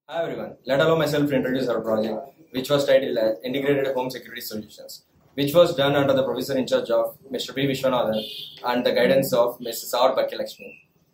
Hi everyone, let allow myself to introduce our project, which was titled as Integrated Home Security Solutions, which was done under the professor in charge of Mr. B. Vishwanathan and the guidance of Mrs. R. Bakilakshmi.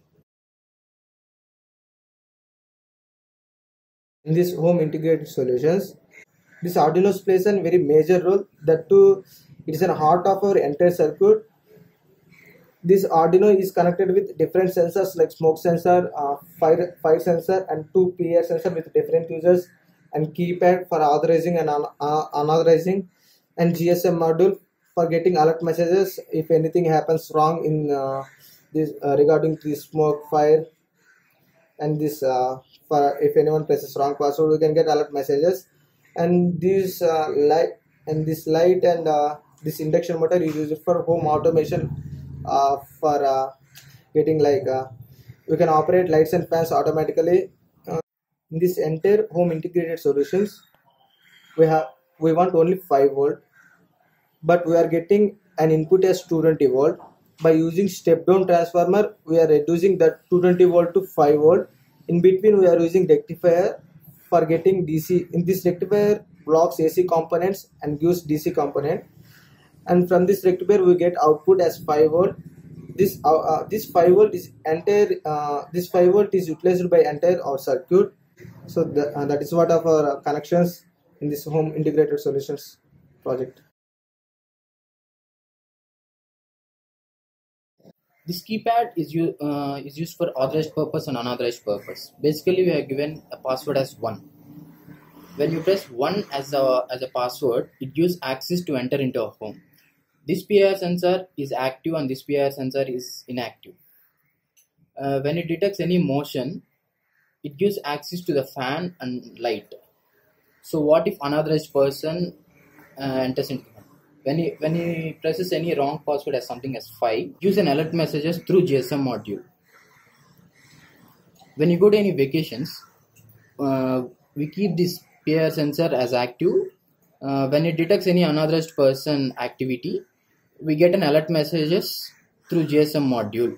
In this home integrated solutions, this Arduino plays a very major role. That too, it is a heart of our entire circuit. This Arduino is connected with different sensors like smoke sensor, fire sensor, and two PIR sensor with different users, and keypad for authorizing and unauthorizing, and GSM module for getting alert messages if anything happens wrong in this regarding the smoke, fire, and this for if anyone presses wrong password, we can get alert messages. And this light and this induction motor is used for home automation, for getting we can operate lights and fans automatically. In this entire home integrated solutions, we want only 5 volt, but we are getting an input as 220 volt. By using step down transformer, we are reducing that 220 volt to 5 volt. In between, we are using rectifier for getting DC. In this rectifier blocks AC components and gives DC component, and from this rectifier we get output as 5 volt. This 5 volt is this 5 volt is utilized by entire our circuit. So that is what of our connections in this home integrated solutions project. This keypad is used for authorized purpose and unauthorized purpose. Basically, we are given a password as 1. When you press 1 as a password, it gives access to enter into a home. This PIR sensor is active and this PIR sensor is inactive. When it detects any motion, it gives access to the fan and light. So what if unauthorized person enters into home? When he presses any wrong password as something as 5, gives an alert messages through GSM module. When you go to any vacations, we keep this PIR sensor as active. When it detects any unauthorized person activity, we get an alert messages through GSM module.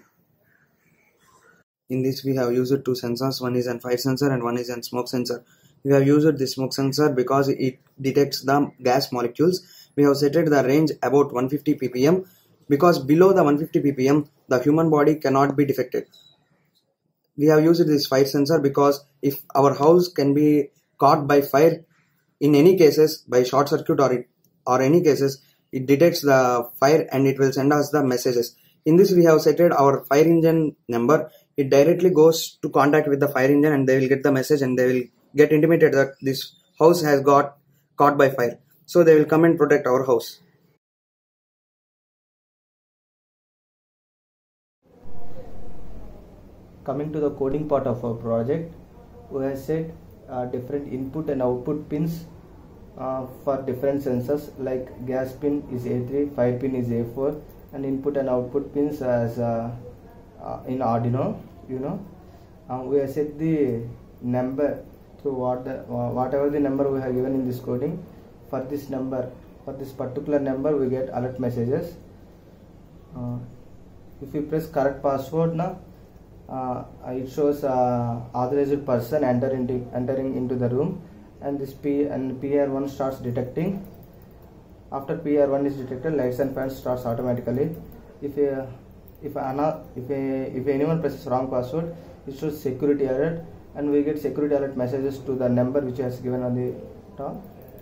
In this we have used two sensors, one is an fire sensor and one is an smoke sensor. We have used the smoke sensor because it detects the gas molecules. We have set the range about 150 ppm because below the 150 ppm the human body cannot be detected. We have used this fire sensor because if our house can be caught by fire, in any cases by short circuit or any cases, it detects the fire and it will send us the messages. In this we have set our fire engine number. It directly goes to contact with the fire engine and they will get the message and they will get intimated that this house has got caught by fire. So they will come and protect our house. Coming to the coding part of our project, we have set different input and output pins for different sensors, like gas pin is A3, fire pin is A4, and input and output pins as in Arduino. We have set the number to whatever the number we have given in this coding. For this particular number, we get alert messages. If you press correct password now, it shows authorized person entering into the room, and this PIR1 starts detecting. After PIR1 is detected, lights and fans starts automatically. If anyone presses wrong password, it shows security alert, and we get security alert messages to the number which is given on the top.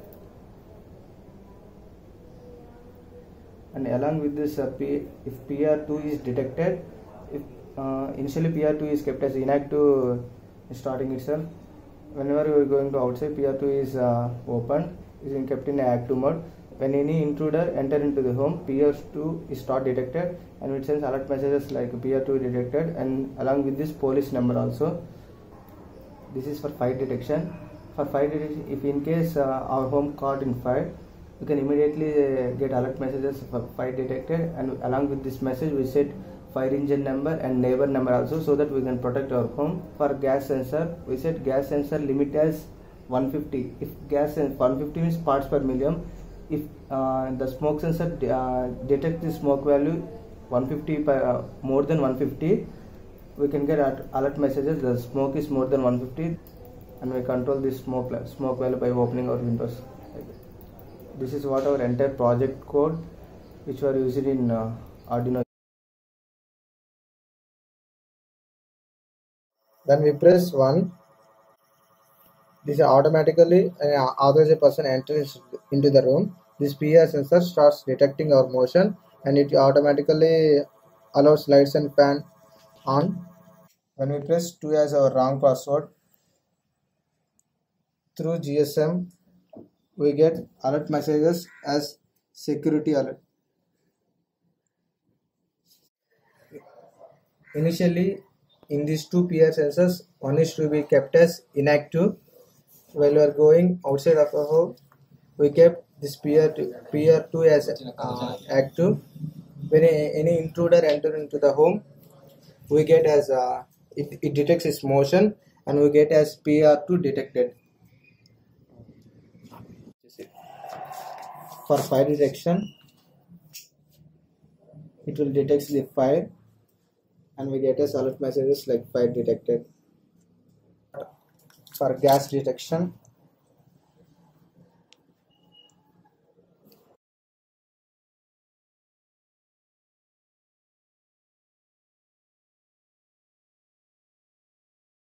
And along with this, if PIR2 is detected, if initially PIR2 is kept as inactive starting itself. Whenever you are going to outside, PIR2 is opened, is kept in active mode. When any intruder enter into the home, PIR2 is start detected and it sends alert messages like PIR2 detected, and along with this police number also. This is for fire detection. For fire detection, if in case our home caught in fire, we can immediately get alert messages for fire detected, and along with this message we set fire engine number and neighbor number also, so that we can protect our home. For gas sensor, we set gas sensor limit as 150. If gas 150 means parts per million. If the smoke sensor detect the smoke value 150 more than 150, we can get alert messages the smoke is more than 150. and we control this smoke value by opening our windows. This is what our entire project code which were used in Arduino. When we press 1, this automatically authorized person enters into the room. This PR sensor starts detecting our motion and it automatically allows lights and fan on. When we press 2 as our wrong password, through GSM we get alert messages as security alert. Initially, in these two PR sensors, one is to be kept as inactive. While we are going outside of the home, we kept this PR2 as active. When any intruder enter into the home, we get as it detects its motion and we get as PR2 detected. For fire detection, it will detect the fire and we get as alert messages like fire detected. For gas detection,